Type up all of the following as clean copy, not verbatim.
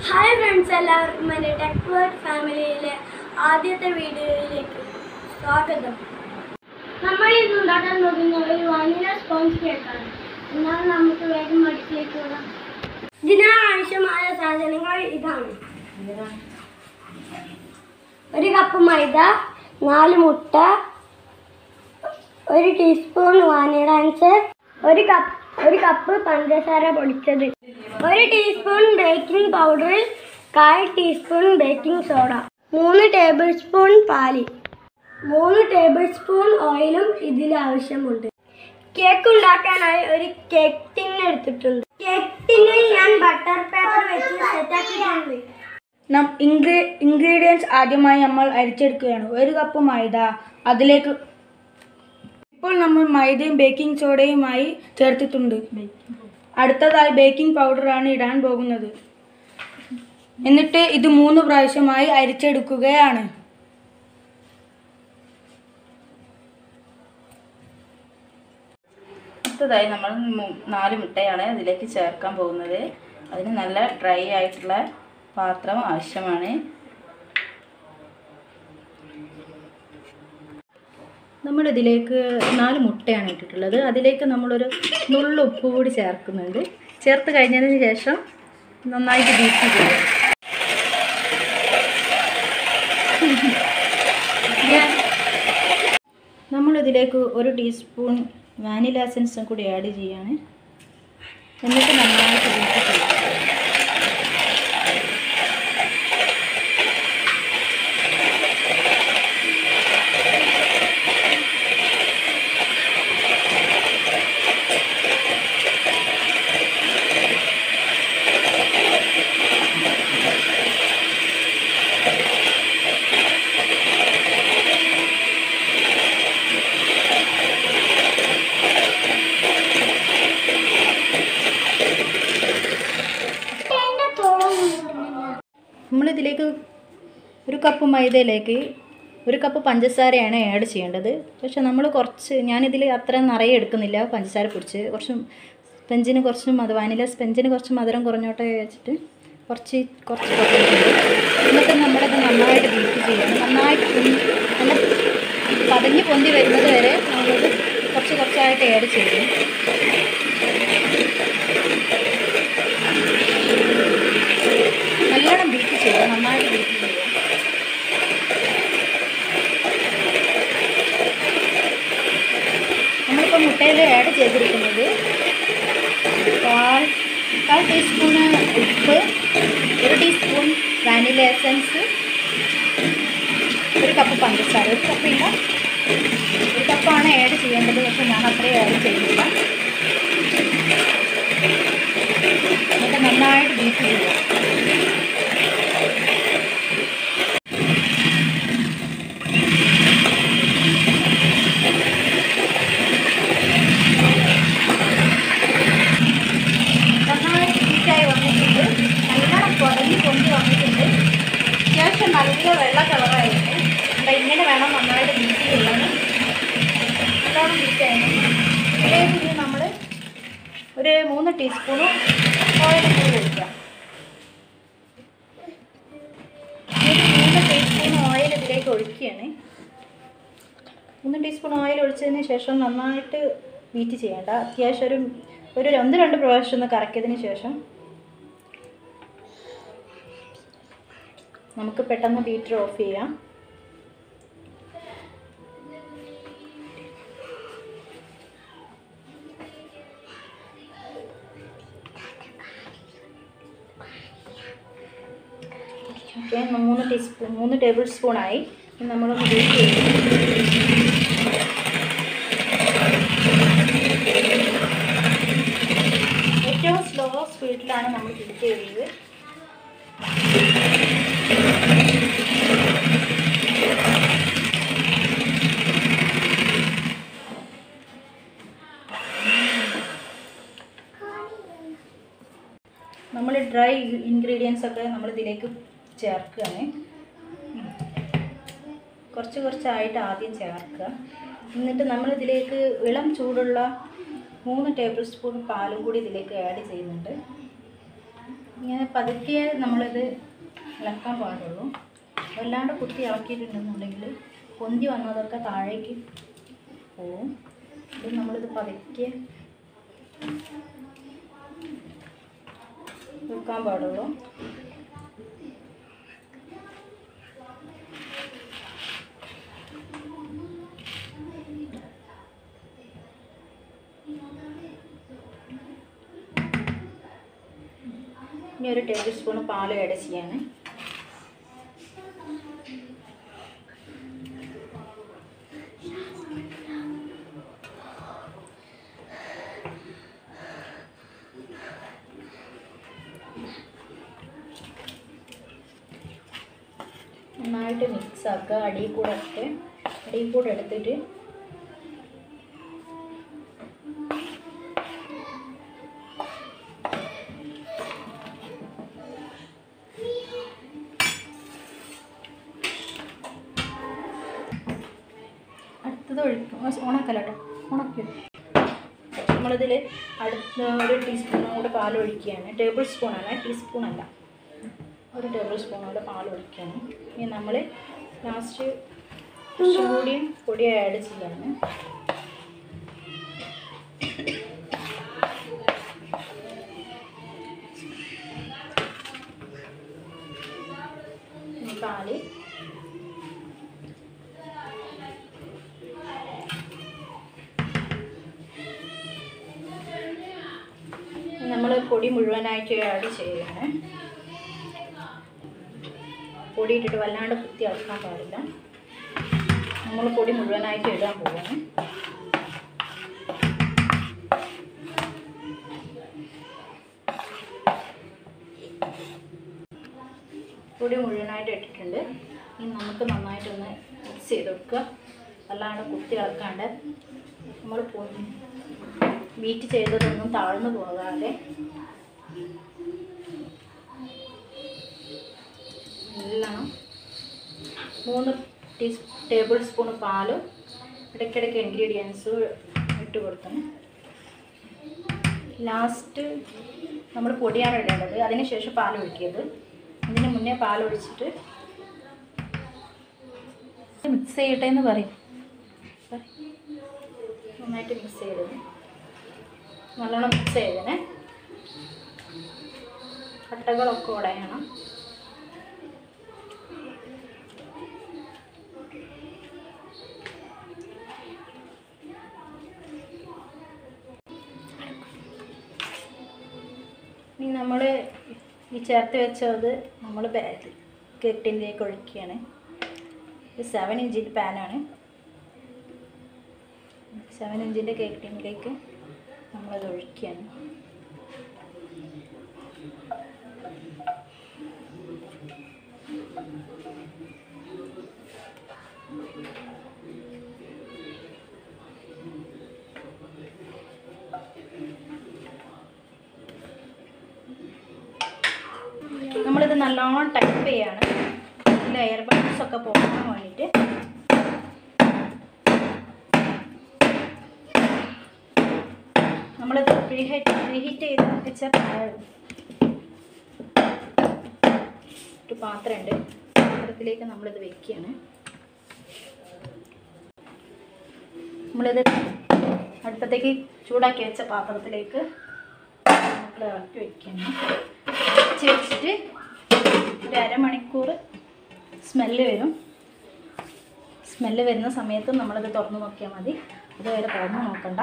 Hi friends, എല്ലാവർക്കും എൻ്റെ tech world ഫാമിലിയിലെ ആദ്യത്തെ വീഡിയോയിലേക്ക് സ്വാഗതം. നമ്മൾ ഇന്ന് ഉണ്ടാക്കാൻ പോകുന്ന ഒരു വാനില സ്പോഞ്ച് കേക്കാണ്. എന്നാൽ നമുക്ക് വേഗം അടുപ്പിലേക്ക് പോകാം. ഇതിനാവശ്യമായ സാധനങ്ങൾ ഇതാണ്: 1 കപ്പ് മൈദ, 4 മുട്ട, 1 ടീസ്പൂൺ വാനില എസൻസ്, 1 കപ്പ് പഞ്ചസാര പൊടിച്ചത്, 1 teaspoon baking powder, 1/4 teaspoon baking soda, 3 table spoon പാല്, 3 ടേബിൾ സ്പൂൺ ഓയിലും ഇതിൽ ആവശ്യമുണ്ട്. കേക്ക് ഉണ്ടാക്കാനായി ഒരു കേക്ക് ടിൻ എടുത്തിട്ടുണ്ട്. കേക്ക് ടിന്നിൽ ഞാൻ ബട്ടർ പേപ്പർ വെച്ച് സെറ്റാക്കിയിട്ടുണ്ട്. ഇൻഗ്രീഡിയൻസ് ആദ്യമായി നമ്മൾ അരിച്ചെടുക്കുകയാണ്. 1 കപ്പ് മൈദ, അതിലേക്ക് ഇപ്പോൾ നമ്മൾ മൈദയും ബേക്കിംഗ് സോഡയുമായി ചേർത്തിട്ടുണ്ട്. അടുത്തതായി ബേക്കിംഗ് പൗഡറാണ് ഇടാൻ പോകുന്നത്. എന്നിട്ട് ഇത് 3 പ്രാവശ്യമായി അരിച്ചെടുക്കുകയാണ്. അടുത്തതായി നമ്മൾ 4 മുട്ടയാണ് ഇതിലേക്ക് ചേർക്കാൻ പോകുന്നത്. അതിന് നല്ല ഡ്രൈ ആയിട്ടുള്ള പാത്രം ആവശ്യമാണ്. നമ്മളിതിലേക്ക് 4 മുട്ടയാണ് ഇട്ടിട്ടുള്ളത്. അതിലേക്ക് നമ്മളൊരു നുള്ളു ഉപ്പ് കൂടി ചേർക്കുന്നുണ്ട്. ചേർത്ത് കഴിഞ്ഞതിന് ശേഷം നന്നായിട്ട് ബീറ്റ് ചെയ്യുക. നമ്മളിതിലേക്ക് 1 ടീസ്പൂൺ വാനില എസൻസും കൂടി ആഡ് ചെയ്യാണ്. എന്നിട്ട് നന്നായിട്ട് ബീറ്റ് ചെയ്യുക. നമ്മളിതിലേക്ക് 1 കപ്പ് മൈദയിലേക്ക് 1 കപ്പ് പഞ്ചസാരയാണ് ആഡ് ചെയ്യേണ്ടത്. പക്ഷെ നമ്മൾ ഞാനിതിൽ അത്ര നിറയെ എടുക്കുന്നില്ല. പഞ്ചസാര പൊടിച്ച് കുറച്ച് വാനില സ്പെഞ്ചിന് കുറച്ച് മധുരം കുറഞ്ഞോട്ടെ വെച്ചിട്ട് കുറച്ച് എന്നിട്ട് നമ്മളിത് നന്നായിട്ട് ബീറ്റ് ചെയ്യണം. നന്നായിട്ട് നല്ല പതഞ്ഞ് പൊന്തി വരുന്നത് വരെ നമ്മളിത് കുറച്ചായിട്ട് ആഡ് ചെയ്യും. നല്ലോണം ബീറ്റ് ചെയ്യുക, നന്നായിട്ട് ബീറ്റ് ചെയ്യുക. നമ്മളിപ്പോൾ മുട്ടയിൽ ആഡ് ചെയ്തിരിക്കുന്നത് 1/4 ടീസ്പൂണ് ഉപ്പ്, 1 ടീസ്പൂൺ വാനില എസൻസ്, 1 കപ്പ് പഞ്ചസാര. 1 കപ്പില്ല, 1 കപ്പാണ് ആഡ് ചെയ്യേണ്ടത്. പക്ഷെ ഞാൻ അത്രയും ആഡ് ചെയ്യുന്നില്ല. എന്നിട്ട് നന്നായിട്ട് ബീറ്റ് ചെയ്യുക. നന്നായിട്ട് ബീറ്റായി വന്നിട്ടുണ്ട്. നല്ലോണം പൊന്തി വന്നിട്ടുണ്ട്. അത്യാവശ്യം നല്ല വെള്ള കളറായിട്ട് അപ്പം ഇങ്ങനെ വേണം നന്നായിട്ട് ബീറ്റ് ചെയ്യാൻ. നല്ലോണം ബീറ്റായിരുന്നു. ഇതിലേക്ക് നമ്മൾ ഒരു 3 ടീസ്പൂണ് ഓയിൽ കൂടി ഒഴിക്കാം. 3 ടീസ്പൂൺ ഓയിൽ ഇതിലേക്ക് ഒഴിക്കുകയാണ്. 3 ടീസ്പൂൺ ഓയിൽ ഒഴിച്ചതിന് ശേഷം നന്നായിട്ട് ബീറ്റ് ചെയ്യേണ്ട. അത്യാവശ്യം ഒരു 1-2 പ്രാവശ്യം ഒന്ന് കറക്കിയതിന് ശേഷം നമുക്ക് പെട്ടെന്ന് ബീറ്റർ ഓഫ് ചെയ്യാം. ഓക്കെ, 3 ടേബിൾ സ്പൂണായി. നമ്മളൊന്ന് ബീറ്റ് ചെയ്യും. ഏറ്റവും സ്ലോ സ്പീഡിലാണ് നമ്മൾ ബീറ്റ് ചെയ്യുന്നത്. നമ്മൾ ഡ്രൈ ഇൻഗ്രീഡിയൻസ് ഒക്കെ നമ്മളിതിലേക്ക് ചേർക്കുകയാണ്. കുറച്ചായിട്ട് ആദ്യം ചേർക്കുക. എന്നിട്ട് നമ്മളിതിലേക്ക് ഇളം ചൂടുള്ള 3 ടേബിൾ സ്പൂൺ പാലും കൂടി ഇതിലേക്ക് ആഡ് ചെയ്യുന്നുണ്ട്. ഇങ്ങനെ പതുക്കെ നമ്മളിത് ഇളക്കാൻ പാടുള്ളൂ. വല്ലാണ്ട് കുത്തി ഇളക്കിയിട്ടുണ്ടെന്നുണ്ടെങ്കിൽ പൊന്തി വന്നതൊക്കെ താഴേക്ക് പോവും. ഇത് നമ്മളിത് പതുക്കെ വെക്കാൻ പാടുള്ളൂ. ഇനി 1 ടേബിൾ സ്പൂൺ പാൽ ആഡ് ചെയ്യാണ്. നന്നായിട്ട് മിക്സ് ആക്കുക. അടിയിൽ കൂടെ എടുത്തിട്ട് അടുത്തത് ഒഴിക്കും. ഉണക്കല്ലോ, ഉണക്കി. നമ്മളിതിൽ അടുത്ത 1 ടീസ്പൂൺ കൂടെ പാൽ ഒഴിക്കുകയാണ്. ടേബിൾ സ്പൂണാണ്, ടീസ്പൂൺ അല്ല. 1 ടേബിൾ സ്പൂൺ കൂടെ പാൽ ഒഴിക്കുകയാണ്. ഇനി നമ്മൾ ലാസ്റ്റ് കുറച്ചും കൂടി പൊടി ആഡ് ചെയ്യാണ്. പാല് നമ്മൾ പൊടി മുഴുവനായിട്ട് ആഡ് ചെയ്യണം. പൊടി ഇട്ടിട്ട് വല്ലാണ്ട് കുത്തി ഇളക്കാൻ പാടില്ല. നമ്മൾ പൊടി മുഴുവനായിട്ട് ഇടാൻ പോവാണ്. പൊടി മുഴുവനായിട്ട് ഇട്ടിട്ടുണ്ട്. ഇനി നമുക്ക് നന്നായിട്ടൊന്ന് മിക്സ് ചെയ്ത് കൊടുക്കുക. വല്ലാണ്ട് കുത്തി ഇളക്കാണ്ട് നമ്മൾ ബീറ്റ് ചെയ്തതൊന്നും താഴ്ന്നു പോകാതെ എല്ലാം 3 ടേബിൾ സ്പൂൺ പാലും ഇടയ്ക്കിടയ്ക്ക് ഇൻഗ്രീഡിയൻസും ഇട്ട് കൊടുക്കണം. ലാസ്റ്റ് നമ്മൾ പൊടിയാണ് ഇടേണ്ടത്. അതിനുശേഷം പാൽ ഒഴിക്കിയത്. അതിന് മുന്നേ പാൽ ഒഴിച്ചിട്ട് മിക്സ് ചെയ്യട്ടെ എന്ന് പറയും. നന്നായിട്ട് മിക്സ് ചെയ്തത് നല്ലോണം മിക്സ് ചെയ്തേ. കട്ടകളൊക്കെ ഉടയണം. ഇനി നമ്മൾ ഈ ചേർത്ത് വെച്ചത് നമ്മൾ കേക്ക് ടിന്നിലേക്ക് ഒഴിക്കുകയാണ്. ഇത് 7 ഇഞ്ചിൻ്റെ പാനാണ്. 7 ഇഞ്ചിൻ്റെ കേക്ക് ടിന്നിലേക്ക് നമ്മളത് ഒഴിക്കുകയാണ്. നമ്മളിത് നല്ലോണം ടൈപ്പ് ചെയ്യാണ്. ഇതിൽ എയർ ബബിൾസ് ഒക്കെ പോകാൻ വേണ്ടിയിട്ട്. നമ്മളിത് പ്രീഹീറ്റ് ചെയ്ത് വെച്ച ഒരു പാത്രമുണ്ട്. പാത്രത്തിലേക്ക് നമ്മളിത് വെക്കുകയാണ്. നമ്മളിത് അടുപ്പത്തേക്ക് ചൂടാക്കി വെച്ച പാത്രത്തിലേക്ക് നമ്മൾ ഇറക്കി വയ്ക്കുകയാണ്. വെച്ചിട്ട് ഒരു അരമണിക്കൂർ സ്മെല്ല് വരും. സ്മെല്ല് വരുന്ന സമയത്ത് നമ്മളത് തുറന്ന് നോക്കിയാൽ മതി. അതുവരെ തുറന്ന് നോക്കണ്ട.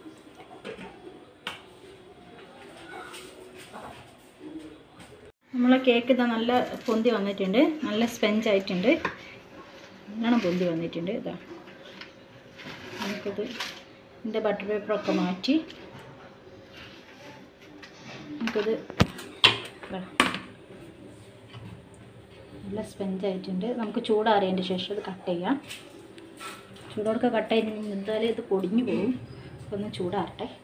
നമ്മളെ കേക്ക് ഇതാ നല്ല പൊന്തി വന്നിട്ടുണ്ട്. നല്ല സ്പെഞ്ച് ആയിട്ടുണ്ട്. നല്ലോണം പൊന്തി വന്നിട്ടുണ്ട്. ഇതാ നമുക്കിത് ഇതിൻ്റെ ബട്ടർ പേപ്പറൊക്കെ മാറ്റി നമുക്കിത് നല്ല സ്പെഞ്ച് ആയിട്ടുണ്ട്. നമുക്ക് ചൂടാറിയതിൻ്റെ ശേഷം ഇത് കട്ട് ചെയ്യാം. ചൂടോടൊക്കെ കട്ട് ചെയ്ത് എന്തായാലും ഇത് പൊടിഞ്ഞു പോകും. ഒന്ന് ചൂടാറട്ടെ.